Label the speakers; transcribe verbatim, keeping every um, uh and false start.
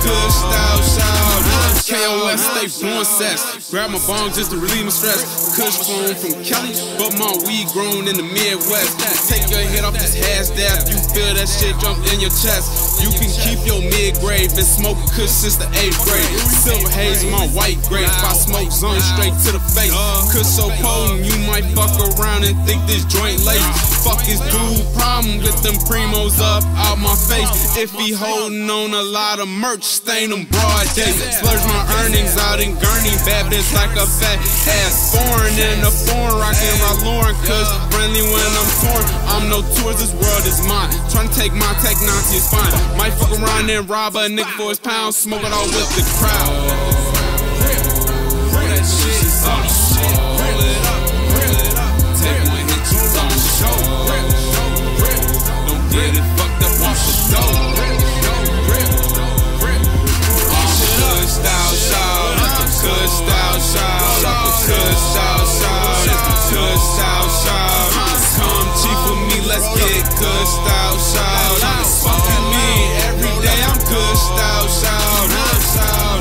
Speaker 1: good style shout. K O S stay blowing sets. Grab my bong just to relieve my stress. Kush phone from Kelly, but my weed grown in the Midwest. Take your head off this hash dab, you feel that shit jump in your chest. You can keep your mid-grade, been smoking Kush since the eighth grade. Silver haze in my white grapes, if I smoke zone straight to the face. Kush so potent, you might fuck around and think this joint lace. Fuck his dude problem with them primos up out my face. If he holding on a lot of merch, stain them broad days. Splurge my earnings out in Gurney, bad bitch like a fat ass foreign in a foreign, rockin' Ralph Lauren, Kush friendly when I'm torn. I'm no tours, this world is mine. Tryna take my technology is fine. Might fuck around and rob a nigga for his pound, smoke it all with the crowd. Roll that shit up, roll it up, roll it up. Take one hit, you on the show. Don't get it fucked up off the dough. Kush style shout, Kush style shout, Kush style shout, Kush style shout. Come cheap with me, let's get Kush style shout. Fuck with me every day, I'm Kush style shout.